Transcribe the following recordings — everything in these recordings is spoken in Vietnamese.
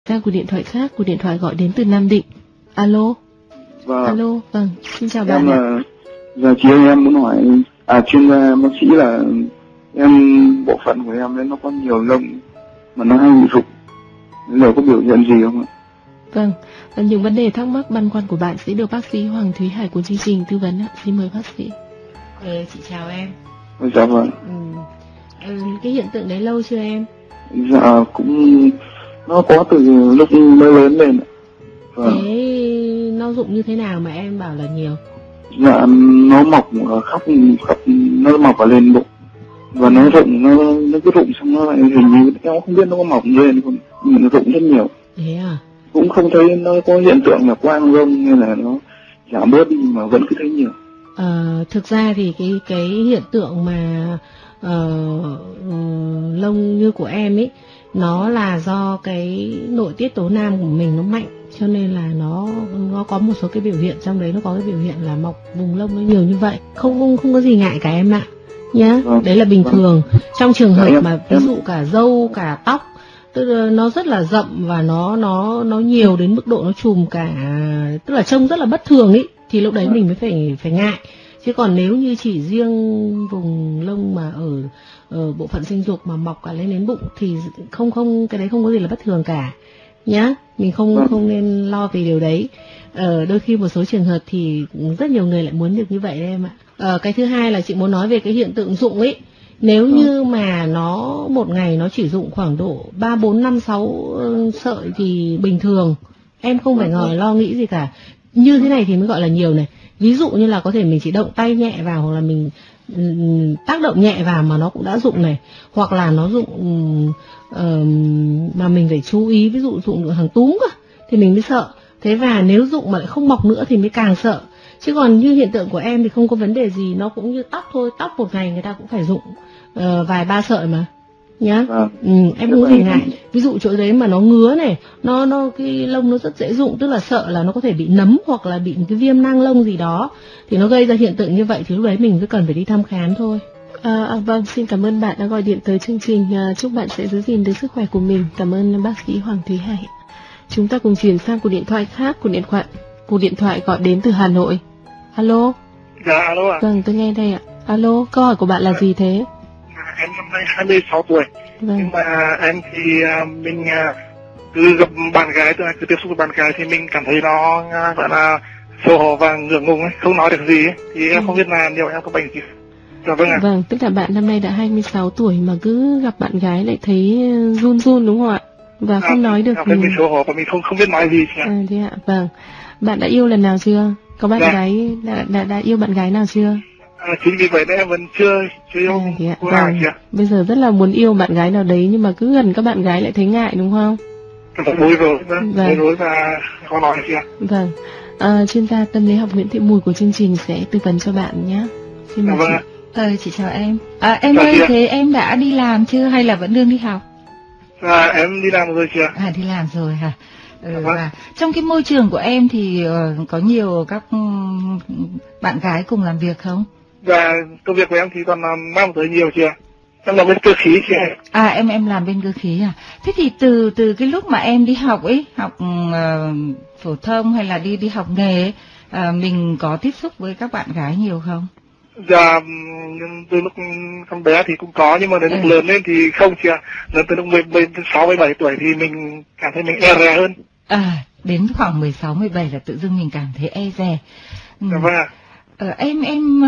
sang cuộc điện thoại khác, cuộc điện thoại gọi đến từ Nam Định. Alo. Vâng. Alo, vâng, xin chào bạn Em ạ. giờ chị ơi, em muốn hỏi chuyên gia bác sĩ là em bộ phận của em nó có nhiều lông mà nó hay bị rụng, liệu có biểu hiện gì không ạ? Vâng, những vấn đề thắc mắc băn khoăn của bạn sẽ được bác sĩ Hoàng Thúy Hải của chương trình tư vấn ạ. Xin mời bác sĩ. Chị chào em. Dạ vâng. Cái hiện tượng đấy lâu chưa em? Dạ cũng nó có từ lúc mới lớn lên ạ. Vâng. Thế nó rụng như thế nào mà em bảo là nhiều? Dạ nó mọc khắp nó mọc ở lên bụng và nó rụng, nó cứ rụng xong nó lại hình như em không biết nó có mọc lên không, nhưng mà nó rụng rất nhiều. Thế à? Cũng không thấy nó có hiện tượng là quang lông hay là nó giảm bớt đi mà vẫn cứ thấy nhiều. Thực ra thì cái hiện tượng mà lông như của em ấy, nó là do cái nội tiết tố nam của mình nó mạnh, cho nên là nó có một số cái biểu hiện trong đấy, nó có cái biểu hiện là mọc vùng lông nó nhiều như vậy. Không có gì ngại cả em ạ nhá. Đấy là bình thường. Trong trường hợp mà ví dụ cả râu cả tóc, tức là nó rất là rậm và nó nhiều đến mức độ nó trùm cả, tức là trông rất là bất thường ấy, thì lúc đấy mình mới phải ngại. Chứ còn nếu như chỉ riêng vùng lông mà ở bộ phận sinh dục mà mọc cả lên đến bụng thì không cái đấy không có gì là bất thường cả nhá. Mình không nên lo về điều đấy. Đôi khi một số trường hợp thì rất nhiều người lại muốn được như vậy đấy em ạ. Cái thứ hai là chị muốn nói về cái hiện tượng rụng ấy. Nếu như mà nó một ngày nó chỉ rụng khoảng độ 3, 4, 5, 6 sợi thì bình thường, em không phải lo nghĩ gì cả. Như thế này thì mới gọi là nhiều này. Ví dụ như là có thể mình chỉ động tay nhẹ vào, hoặc là mình tác động nhẹ vào mà nó cũng đã rụng này, hoặc là nó rụng mà mình phải chú ý, ví dụ rụng được hàng túm cơ thì mình mới sợ. Thế và nếu rụng mà lại không mọc nữa thì mới càng sợ. Chứ còn như hiện tượng của em thì không có vấn đề gì, nó cũng như tóc thôi, tóc một ngày người ta cũng phải rụng vài ba sợi mà nhá. Em không có gì ngại. Ví dụ chỗ đấy mà nó ngứa này, nó cái lông nó rất dễ rụng, tức là sợ là nó có thể bị nấm hoặc là bị một cái viêm nang lông gì đó thì nó gây ra hiện tượng như vậy, thì lúc đấy mình cứ cần phải đi thăm khám thôi. Vâng, xin cảm ơn bạn đã gọi điện tới chương trình. Chúc bạn sẽ giữ gìn được sức khỏe của mình. Cảm ơn bác sĩ Hoàng Thúy Hải. Chúng ta cùng chuyển sang cuộc điện thoại khác. Cuộc điện thoại gọi đến từ Hà Nội. Alo. Dạ alo ạ. Vâng, tôi nghe đây ạ. Alo, câu hỏi của bạn là gì thế? Em năm nay 26 tuổi. Vâng. Nhưng mà em thì mình cứ gặp bạn gái, tức là cứ tiếp xúc với bạn gái thì mình cảm thấy nó gọi là xấu hổ và ngượng ngùng ấy, không nói được gì ấy. Thì em không biết là liệu em có bệnh gì. Dạ vâng ạ. Vâng, tức là bạn năm nay đã 26 tuổi mà cứ gặp bạn gái lại thấy run run đúng không ạ? Và không nói được. Mình xấu hổ và mình không biết nói gì. Thế ạ. Vâng. Bạn đã yêu lần nào chưa? Có bạn gái đã yêu bạn gái nào chưa? Chính vì vậy nên em vẫn chưa yêu cô nào kìa. Bây giờ rất là muốn yêu bạn gái nào đấy nhưng mà cứ gần các bạn gái lại thấy ngại đúng không? Bối rối và khó nói kìa. Vâng. Chuyên gia tâm lý học Nguyễn Thị Mùi của chương trình sẽ tư vấn cho bạn nhé. Xin mời chị. Chị chào em. Em ơi, thế em đã đi làm chưa hay là vẫn đương đi học? Em đi làm rồi kìa. Đi làm rồi hả? Và trong cái môi trường của em thì có nhiều các bạn gái cùng làm việc không? Và công việc của em thì còn mang tới nhiều kìa. Em làm bên cơ khí kìa. Em làm bên cơ khí à? Thế thì từ cái lúc mà em đi học ấy, học phổ thông hay là đi học nghề ấy, mình có tiếp xúc với các bạn gái nhiều không? Dạ, từ lúc con bé thì cũng có, nhưng mà đến lúc lớn lên thì không kìa. Lớn từ lúc 16, 17 tuổi thì mình cảm thấy mình e dè hơn. Đến khoảng 16, 17 là tự dưng mình cảm thấy e dè. Dạ vâng ạ. Em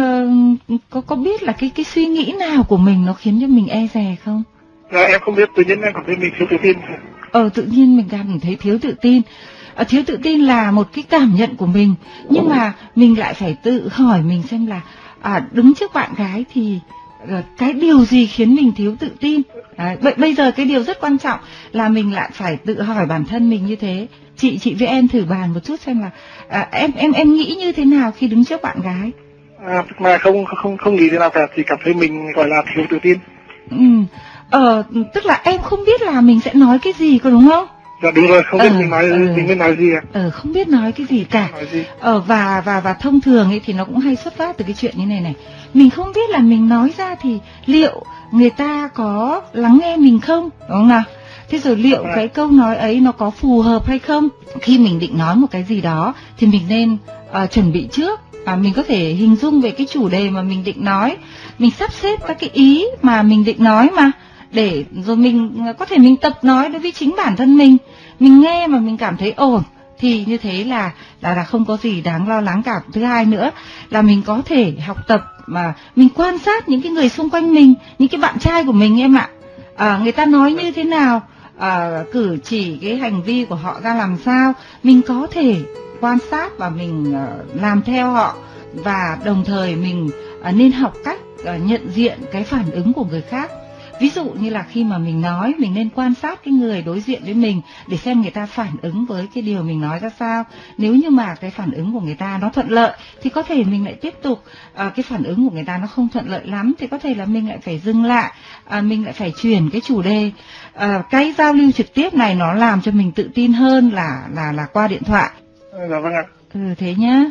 có biết là cái suy nghĩ nào của mình nó khiến cho mình e dè không? Dạ em không biết, tự nhiên em cảm thấy mình thiếu tự tin. Tự nhiên mình cảm thấy thiếu tự tin. Thiếu tự tin là một cái cảm nhận của mình, nhưng mà mình lại phải tự hỏi mình xem là đứng trước bạn gái thì cái điều gì khiến mình thiếu tự tin. Bây giờ cái điều rất quan trọng là mình lại phải tự hỏi bản thân mình như thế. Chị với em thử bàn một chút xem là em nghĩ như thế nào khi đứng trước bạn gái. Mà không nghĩ thế nào cả, chỉ cảm thấy mình gọi là thiếu tự tin. Tức là em không biết là mình sẽ nói cái gì, có đúng không? Dạ đúng rồi, không biết mình biết nói gì ạ. Không biết nói cái gì cả. Và thông thường ấy thì nó cũng hay xuất phát từ cái chuyện như này. Mình không biết là mình nói ra thì liệu người ta có lắng nghe mình không, đúng không nào? Thế rồi liệu cái câu nói ấy nó có phù hợp hay không? Khi mình định nói một cái gì đó thì mình nên chuẩn bị trước. Mình có thể hình dung về cái chủ đề mà mình định nói, mình sắp xếp các cái ý mà mình định nói mà, để rồi mình có thể mình tập nói đối với chính bản thân mình nghe mà mình cảm thấy ổn thì như thế là không có gì đáng lo lắng cả. Thứ hai nữa là mình có thể học tập mà mình quan sát những cái người xung quanh mình, những cái bạn trai của mình em ạ. Người ta nói như thế nào, cử chỉ cái hành vi của họ ra làm sao, mình có thể quan sát và mình làm theo họ, và đồng thời mình nên học cách nhận diện cái phản ứng của người khác. Ví dụ như là khi mà mình nói, mình nên quan sát cái người đối diện với mình để xem người ta phản ứng với cái điều mình nói ra sao. Nếu như mà cái phản ứng của người ta nó thuận lợi thì có thể mình lại tiếp tục, cái phản ứng của người ta nó không thuận lợi lắm thì có thể là mình lại phải dừng lại, mình lại phải chuyển cái chủ đề. Cái giao lưu trực tiếp này nó làm cho mình tự tin hơn là qua điện thoại. Dạ vâng ạ. Thế nhá.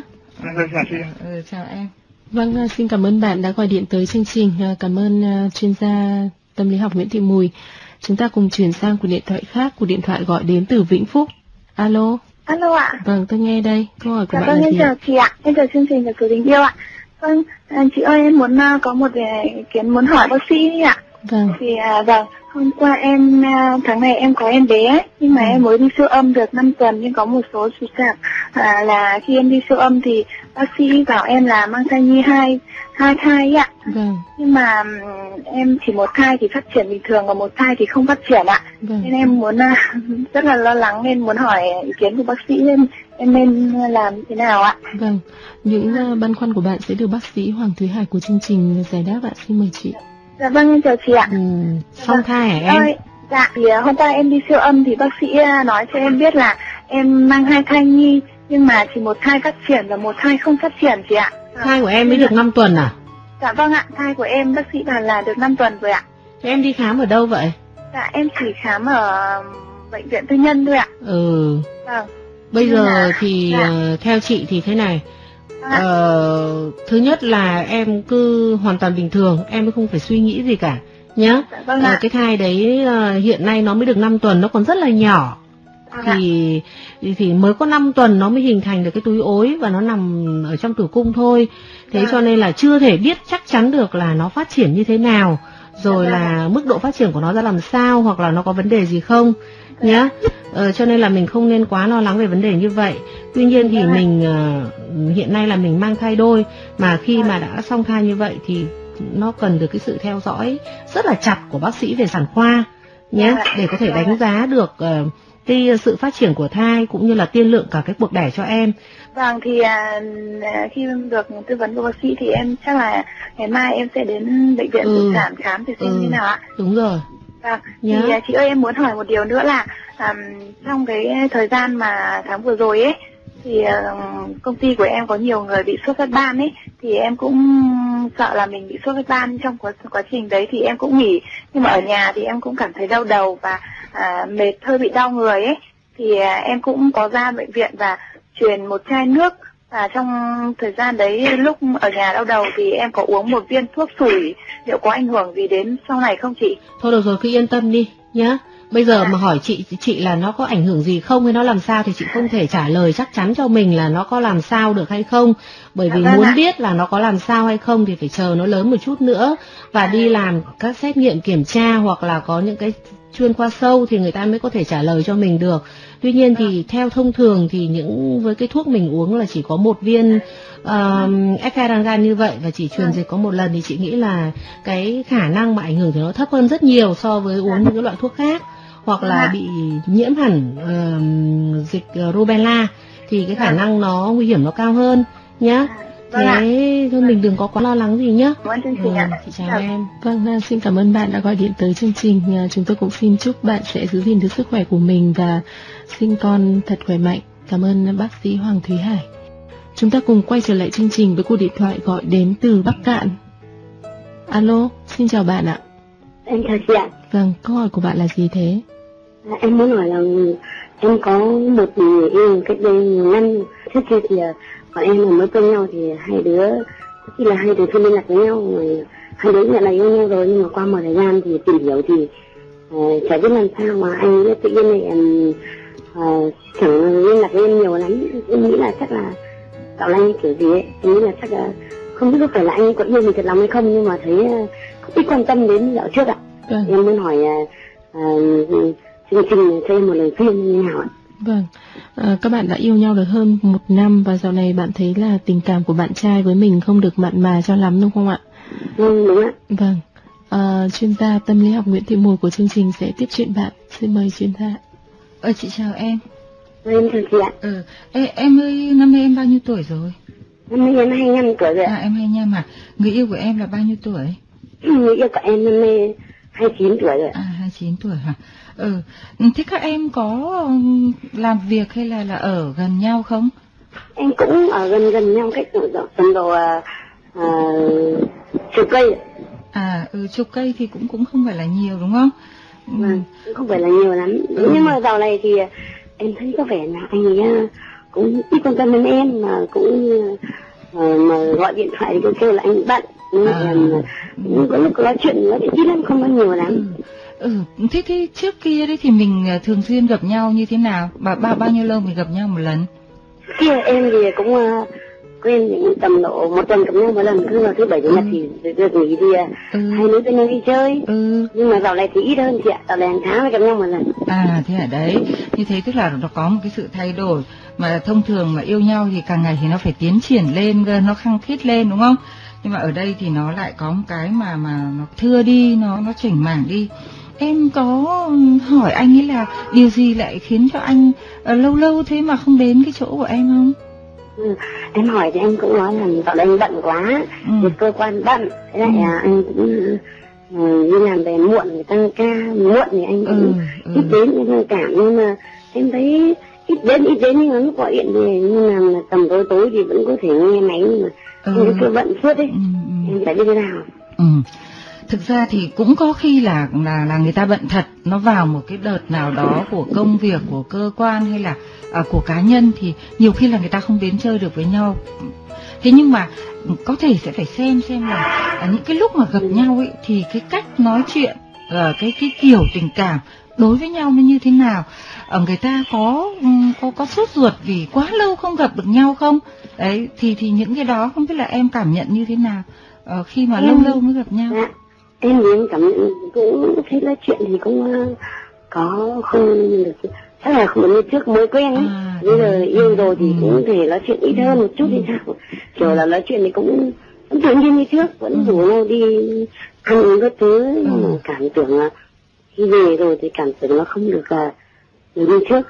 Chào em. Vâng, xin cảm ơn bạn đã gọi điện tới chương trình. Cảm ơn chuyên gia tâm lý học Nguyễn Thị Mùi. Chúng ta cùng chuyển sang cuộc điện thoại khác. Cuộc điện thoại gọi đến từ Vĩnh Phúc. Alo. Alo ạ. Vâng, tôi nghe đây. Câu hỏi của bạn là gì? Em chào chị ạ. Em chào chương trình và Số Tình Yêu ạ. Vâng, chị ơi, em muốn có một ý kiến muốn hỏi bác sĩ ạ. Vâng. Thì vâng, hôm qua tháng này em có em bé ấy, nhưng mà em mới đi siêu âm được 5 tuần, nhưng có một số trục trặc là khi em đi siêu âm thì bác sĩ bảo em là mang thai nhi hai thai ấy ạ. Vâng. Nhưng mà em chỉ một thai thì phát triển bình thường, còn một thai thì không phát triển ạ. Vâng. Nên em muốn rất là lo lắng, nên muốn hỏi ý kiến của bác sĩ em nên làm thế nào ạ? Vâng, những băn khoăn của bạn sẽ được bác sĩ Hoàng Thúy Hải của chương trình giải đáp ạ. Xin mời chị. Dạ vâng, em chào chị ạ. Song thai hả em? Dạ, thì hôm qua em đi siêu âm thì bác sĩ nói cho em biết là em mang 2 thai nhi, nhưng mà chỉ một thai phát triển và một thai không phát triển chị ạ. Thai của em mới được 5 tuần à? Dạ vâng ạ, thai của em bác sĩ bảo là được 5 tuần rồi ạ. Thế em đi khám ở đâu vậy? Dạ, em chỉ khám ở bệnh viện tư nhân thôi ạ. Vâng. Bây giờ thì theo chị thì thế này. Thứ nhất là em cứ hoàn toàn bình thường, em không phải suy nghĩ gì cả nhá. Cái thai đấy hiện nay nó mới được 5 tuần, nó còn rất là nhỏ. Thì mới có 5 tuần nó mới hình thành được cái túi ối và nó nằm ở trong tử cung thôi. Thế cho nên là chưa thể biết chắc chắn được là nó phát triển như thế nào, rồi là mức độ phát triển của nó ra làm sao, hoặc là nó có vấn đề gì không nhá. Cho nên là mình không nên quá lo lắng về vấn đề như vậy. Tuy nhiên thì mình hiện nay là mình mang thai đôi, mà khi mà đã song thai như vậy thì nó cần được cái sự theo dõi rất là chặt của bác sĩ về sản khoa nhé, để có thể đánh giá được cái sự phát triển của thai cũng như là tiên lượng cả cái cuộc đẻ cho em. Vâng, thì khi được tư vấn của bác sĩ thì em chắc là ngày mai em sẽ đến bệnh viện phụ sản khám để xem như nào ạ. Đúng rồi. Vâng, thì chị ơi, em muốn hỏi một điều nữa là trong cái thời gian mà tháng vừa rồi ấy thì công ty của em có nhiều người bị sốt phát ban ấy, thì em cũng sợ là mình bị sốt phát ban. Trong quá trình đấy thì em cũng nghỉ, nhưng mà ở nhà thì em cũng cảm thấy đau đầu và mệt, hơi bị đau người ấy, thì em cũng có ra bệnh viện và truyền một chai nước. Và trong thời gian đấy, lúc ở nhà đau đầu thì em có uống một viên thuốc sủi, liệu có ảnh hưởng gì đến sau này không chị? Thôi được rồi, cứ yên tâm đi nhá. Bây giờ mà hỏi chị là nó có ảnh hưởng gì không hay nó làm sao thì chị không thể trả lời chắc chắn cho mình là nó có làm sao được hay không. Bởi vì muốn biết là nó có làm sao hay không thì phải chờ nó lớn một chút nữa và đi làm các xét nghiệm kiểm tra, hoặc là có những cái chuyên khoa sâu thì người ta mới có thể trả lời cho mình được. Tuy nhiên thì theo thông thường thì với cái thuốc mình uống là chỉ có một viên efferalgan như vậy và chỉ truyền dịch có một lần, thì chị nghĩ là cái khả năng mà ảnh hưởng thì nó thấp hơn rất nhiều so với uống những cái loại thuốc khác, hoặc là bị nhiễm hẳn dịch rubella thì cái khả năng nó nguy hiểm nó cao hơn nhá. Thế thôi mình đừng có quá lo lắng gì nhá. Chị chào em. Vâng, xin cảm ơn bạn đã gọi điện tới chương trình. Chúng tôi cũng xin chúc bạn sẽ giữ gìn được sức khỏe của mình và sinh con thật khỏe mạnh. Cảm ơn bác sĩ Hoàng Thúy Hải. Chúng ta cùng quay trở lại chương trình với cuộc điện thoại gọi đến từ Bắc Cạn. Alo, xin chào bạn ạ. Em chào chị ạ. Vâng, câu hỏi của bạn là gì thế? Em muốn hỏi là em có một người yêu cách đây nhiều năm. Trước kia thì bọn em mới quen nhau thì hai đứa không liên lạc với nhau, rồi hai đứa nhận là yêu nhau rồi, nhưng mà qua một thời gian thì tìm hiểu thì chả biết làm sao mà anh ấy tự nhiên này chẳng liên lạc với em nhiều lắm. Em nghĩ là chắc là cậu là anh kiểu gì ấy, em nghĩ là chắc là không biết có phải là anh ấy có yêu mình thật lòng hay không, nhưng mà thấy không ít quan tâm đến dạo trước ạ. Em muốn hỏi chương trình cho em một lời khuyên như nào ạ? Vâng, các bạn đã yêu nhau được hơn 1 năm và dạo này bạn thấy là tình cảm của bạn trai với mình không được mặn mà cho lắm đúng không ạ? Đúng ạ. Vâng, chuyên gia tâm lý học Nguyễn Thị Mùi của chương trình sẽ tiếp chuyện bạn. Xin mời chuyên gia. Chị chào em. Em chào chị ạ. Em ơi, năm nay em bao nhiêu tuổi rồi? Năm nay em 25 tuổi rồi ạ. Em 25 à? Người yêu của em là bao nhiêu tuổi? Người yêu của em năm nay 29 tuổi rồi. 29 tuổi hả? Thế các em có làm việc hay là ở gần nhau không? Em cũng ở gần nhau cách tầm độ chục cây. Chục cây thì cũng không phải là nhiều đúng không? Vâng, cũng không phải là nhiều lắm. Nhưng mà dạo này thì em thấy có vẻ là anh ấy cũng ít quan tâm đến em, mà cũng mà gọi điện thoại thì kêu là anh bận. Nhưng có lúc nói chuyện ít lắm, không có nhiều lắm. Thế trước kia đấy thì mình thường xuyên gặp nhau như thế nào? Bao nhiêu lâu mình gặp nhau một lần? Kia em thì cũng quen những tầm độ 1 tuần gặp nhau một lần, cứ vào thứ 7 chủ nhật thì được nghỉ thì hai đứa bên nhau đi chơi. Nhưng mà dạo này thì ít hơn chị ạ, dạo này hàng tháng mới gặp nhau một lần. Thế ở đấy, như thế tức là nó có một cái sự thay đổi, mà thông thường mà yêu nhau thì càng ngày thì nó phải tiến triển lên, nó khăng khít lên đúng không? Nhưng mà ở đây thì nó lại có một cái mà nó thưa đi, nó chỉnh mảng đi. Em có hỏi anh ấy là điều gì lại khiến cho anh lâu thế mà không đến cái chỗ của em không? Em hỏi thì anh cũng nói là dạo đây anh bận quá, việc cơ quan bận, thế lại anh cũng đi làm về muộn, tăng ca muộn thì anh cũng ít đến, nhưng cảm, nhưng mà em thấy ít đến nhưng mà lúc gọi điện về, nhưng mà tầm tối thì vẫn có thể nghe máy, nhưng mà em cứ bận suốt ấy, em phải đi thế nào? Thực ra thì cũng có khi là người ta bận thật, nó vào một cái đợt nào đó của công việc, của cơ quan hay là của cá nhân thì nhiều khi là người ta không đến chơi được với nhau. Thế nhưng mà có thể sẽ phải xem là những cái lúc mà gặp nhau ấy thì cái cách nói chuyện, cái kiểu tình cảm đối với nhau nó như thế nào. Người ta có sốt ruột vì quá lâu không gặp được nhau không? Đấy thì những cái đó không biết là em cảm nhận như thế nào khi mà lâu mới gặp nhau. Em thì em cảm nhận cũng thấy nói chuyện thì cũng có không được, chắc là không như trước mới quen ấy. Bây giờ yêu rồi thì cũng thể nói chuyện ít hơn một chút thì sao, kiểu là nói chuyện thì cũng tự nhiên như trước, vẫn rủ nhau đi ăn uống các thứ, nhưng mà cảm tưởng là khi về rồi thì cảm tưởng nó không được như trước.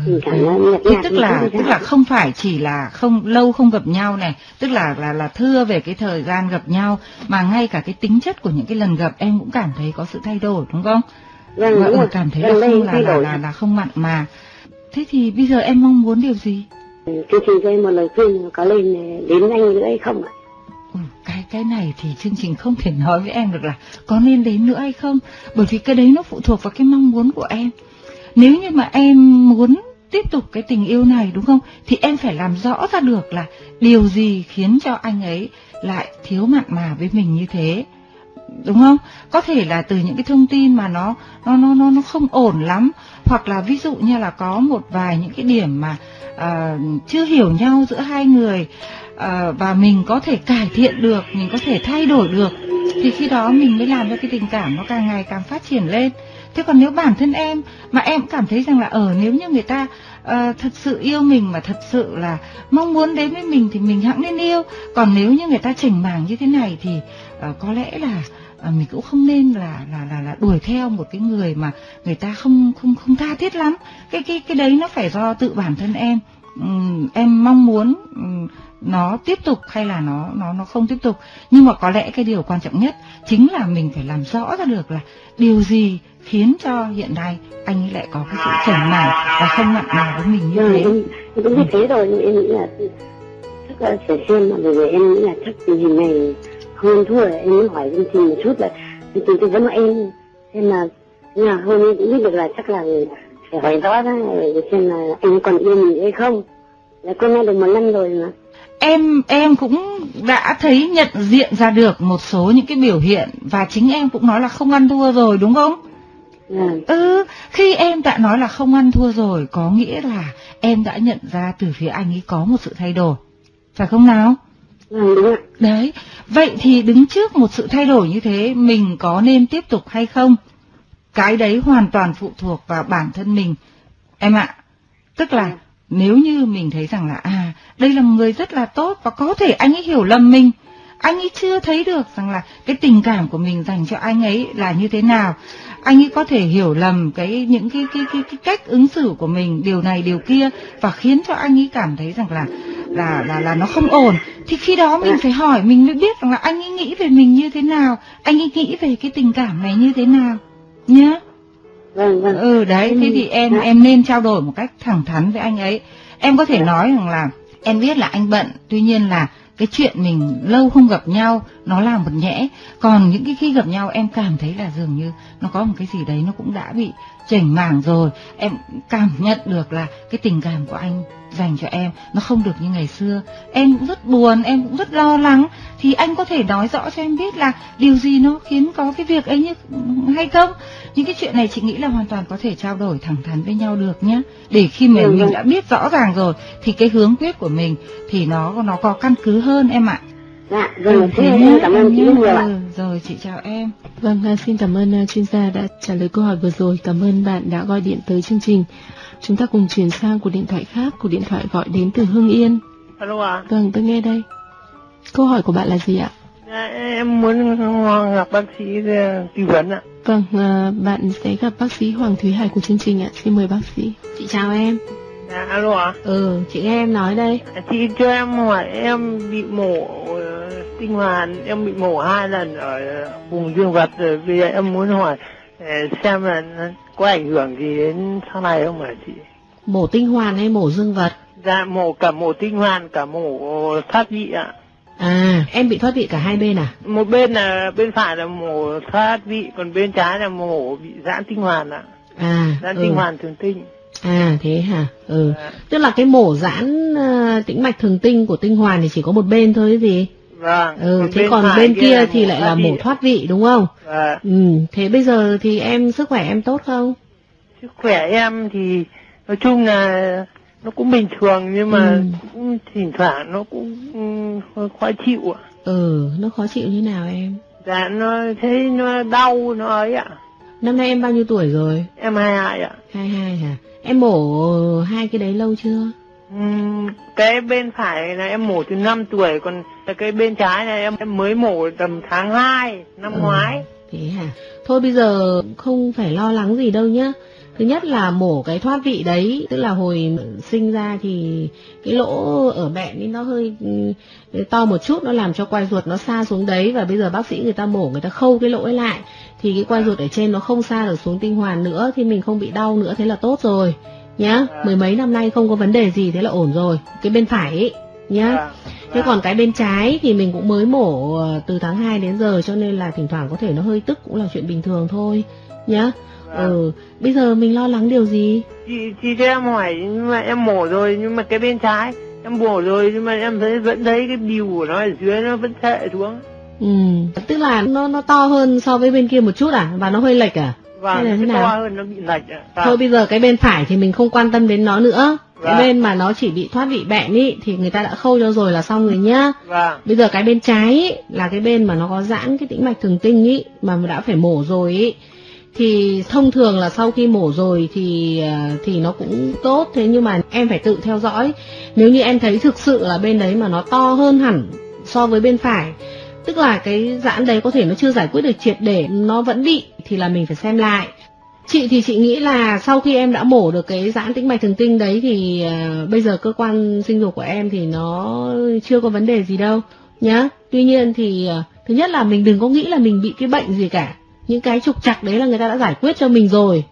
Tức là không phải chỉ là lâu không gặp nhau này, tức là thưa về cái thời gian gặp nhau, mà ngay cả cái tính chất của những cái lần gặp em cũng cảm thấy có sự thay đổi đúng không? Vâng, cảm thấy là không mặn mà. Thế thì bây giờ em mong muốn điều gì? Chương trình cho em một lời khuyên, có lên đến anh nữa hay không ạ? Cái này thì chương trình không thể nói với em được là có nên đến nữa hay không, bởi vì cái đấy nó phụ thuộc vào cái mong muốn của em. Nếu như mà em muốn tiếp tục cái tình yêu này đúng không, thì em phải làm rõ ra được là điều gì khiến cho anh ấy lại thiếu mặn mà với mình như thế, đúng không? Có thể là từ những cái thông tin mà nó không ổn lắm, hoặc là ví dụ như là có một vài những cái điểm mà chưa hiểu nhau giữa hai người, và mình có thể cải thiện được, mình có thể thay đổi được, thì khi đó mình mới làm cho cái tình cảm nó càng ngày càng phát triển lên. Thế còn nếu bản thân em mà em cảm thấy rằng là nếu như người ta thật sự yêu mình mà thật sự là mong muốn đến với mình thì mình hẵng nên yêu. Còn nếu như người ta chảnh mảng như thế này thì có lẽ là mình cũng không nên là đuổi theo một cái người mà người ta không tha thiết lắm. Cái đấy nó phải do tự bản thân em mong muốn nó tiếp tục hay là nó không tiếp tục. Nhưng mà có lẽ cái điều quan trọng nhất chính là mình phải làm rõ ra được là điều gì khiến cho hiện nay anh ấy lại có cái sự chảnh mảng và không mặn mà với mình như thế. Đúng như thế rồi, nhưng em nghĩ là chắc là phải xem, mà bởi vì em nghĩ là chắc tình hình này không ăn thua. Em muốn hỏi chương trình một chút là chương trình tư vấn của em xem là hôm nay cũng biết được là chắc là phải hỏi rõ ra để xem là anh còn yêu mình hay không. Là con nay được 1 năm rồi mà. Em cũng đã thấy nhận diện ra được một số những cái biểu hiện, và chính em cũng nói là không ăn thua rồi đúng không? Khi em đã nói là không ăn thua rồi, có nghĩa là em đã nhận ra từ phía anh ấy có một sự thay đổi, phải không nào? Đúng ạ. Đấy, vậy thì đứng trước một sự thay đổi như thế, mình có nên tiếp tục hay không? Cái đấy hoàn toàn phụ thuộc vào bản thân mình, em ạ. Tức là nếu như mình thấy rằng là đây là một người rất là tốt, và có thể anh ấy hiểu lầm mình, anh ấy chưa thấy được rằng là cái tình cảm của mình dành cho anh ấy là như thế nào. Anh ấy có thể hiểu lầm những cái cách ứng xử của mình, điều này điều kia, và khiến cho anh ấy cảm thấy rằng là nó không ổn. Thì khi đó mình phải hỏi, mình mới biết rằng là anh ấy nghĩ về mình như thế nào, anh ấy nghĩ về cái tình cảm này như thế nào nhá. Vâng. Đấy, thế thì em nên trao đổi một cách thẳng thắn với anh ấy. Em có thể nói rằng là em biết là anh bận, tuy nhiên là cái chuyện mình lâu không gặp nhau nó là một nhẽ, còn những cái khi gặp nhau em cảm thấy là dường như nó có một cái gì đấy nó cũng đã bị chểnh mảng rồi. Em cảm nhận được là cái tình cảm của anh dành cho em nó không được như ngày xưa. Em cũng rất buồn, em cũng rất lo lắng. Thì anh có thể nói rõ cho em biết là điều gì nó khiến có cái việc ấy như hay không. Những cái chuyện này chị nghĩ là hoàn toàn có thể trao đổi thẳng thắn với nhau được nhé. Để khi mà mình đã biết rõ ràng rồi thì cái hướng quyết của mình thì nó có căn cứ hơn em ạ. Dạ, rồi, cảm ơn chị nhiều ạ. Rồi, chị chào em. Vâng, xin cảm ơn chuyên gia đã trả lời câu hỏi vừa rồi. Cảm ơn bạn đã gọi điện tới chương trình. Chúng ta cùng chuyển sang cuộc điện thoại khác. Cuộc điện thoại gọi đến từ Hưng Yên. Alo ạ. Vâng, tôi nghe đây. Câu hỏi của bạn là gì ạ? Em muốn gặp bác sĩ tư vấn ạ. Vâng, bạn sẽ gặp bác sĩ Hoàng Thúy Hải của chương trình ạ. Xin mời bác sĩ. Chị chào em. Dạ, alo ạ. Chị nghe em nói đây. Chị cho em hỏi, em bị mổ tinh hoàn, em bị mổ 2 lần ở vùng dương vật rồi. Bây giờ em muốn hỏi xem là có ảnh hưởng gì đến sau này không hả chị? Mổ tinh hoàn hay mổ dương vật? Dạ, cả mổ tinh hoàn, cả mổ thoát vị ạ. Em bị thoát vị cả hai bên à? Một bên là bên phải là mổ thoát vị, còn bên trái là mổ bị giãn tinh hoàn ạ. Giãn tinh hoàn thường tinh. Thế hả? Tức là cái mổ giãn tĩnh mạch thường tinh của tinh hoàn thì chỉ có một bên thôi gì? Vâng. Thế còn bên kia thì lại là mổ thoát vị đúng không? Thế bây giờ thì sức khỏe em tốt không? Sức khỏe em thì nói chung là nó cũng bình thường, nhưng mà cũng thỉnh thoảng nó cũng hơi khó chịu ạ. Nó khó chịu như nào em? Dạ, nó thấy nó đau, nó ấy ạ. Năm nay em bao nhiêu tuổi rồi? Em 22 ạ. 22 hả? Em mổ hai cái đấy lâu chưa? Cái bên phải là em mổ từ 5 tuổi, còn cái bên trái này em mới mổ tầm tháng 2 năm ngoái. Thế hả? Thôi bây giờ không phải lo lắng gì đâu nhá. Thứ nhất là mổ cái thoát vị đấy, tức là hồi sinh ra thì cái lỗ ở bẹn ấy nó hơi to một chút, nó làm cho quai ruột nó xa xuống đấy, và bây giờ bác sĩ người ta mổ, người ta khâu cái lỗ ấy lại thì cái quai ruột ở trên nó không xa được xuống tinh hoàn nữa, thì mình không bị đau nữa, thế là tốt rồi nhá. Mười mấy năm nay không có vấn đề gì, thế là ổn rồi. Cái bên phải ấy nhá. Thế còn cái bên trái thì mình cũng mới mổ từ tháng 2 đến giờ, cho nên là thỉnh thoảng có thể nó hơi tức, cũng là chuyện bình thường thôi nhá. Bây giờ mình lo lắng điều gì? Chị cho em hỏi, nhưng mà em mổ rồi, nhưng mà cái bên trái em mổ rồi, nhưng mà em vẫn thấy cái bìu của nó ở dưới nó vẫn thệ xuống. Tức là nó to hơn so với bên kia một chút à? Và nó hơi lệch à? Vâng, hay là thế nó nào? to hơn, nó bị lệch à? Thôi bây giờ cái bên phải thì mình không quan tâm đến nó nữa. Cái bên mà nó chỉ bị thoát vị bẹn ý thì người ta đã khâu cho rồi là xong rồi nhá. Bây giờ cái bên trái ý, là cái bên mà nó có giãn cái tĩnh mạch thường tinh ý, mà đã phải mổ rồi ý, thì thông thường là sau khi mổ rồi thì nó cũng tốt. Thế nhưng mà em phải tự theo dõi. Nếu như em thấy thực sự là bên đấy mà nó to hơn hẳn so với bên phải, tức là cái giãn đấy có thể nó chưa giải quyết được triệt để, nó vẫn bị, thì là mình phải xem lại. Chị thì chị nghĩ là sau khi em đã mổ được cái giãn tĩnh mạch thường tinh đấy thì bây giờ cơ quan sinh dục của em thì nó chưa có vấn đề gì đâu nhá. Tuy nhiên thì thứ nhất là mình đừng có nghĩ là mình bị cái bệnh gì cả. Những cái trục trặc đấy là người ta đã giải quyết cho mình rồi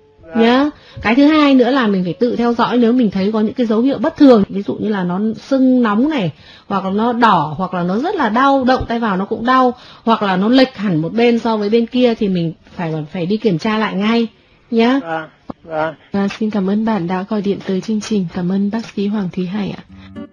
nhá. Cái thứ hai nữa là mình phải tự theo dõi. Nếu mình thấy có những cái dấu hiệu bất thường, ví dụ như là nó sưng nóng này, hoặc là nó đỏ, hoặc là nó rất là đau, động tay vào nó cũng đau, hoặc là nó lệch hẳn một bên so với bên kia, thì mình phải đi kiểm tra lại ngay nhá. Vâng. Xin cảm ơn bạn đã gọi điện tới chương trình. Cảm ơn bác sĩ Hoàng Thúy Hải ạ.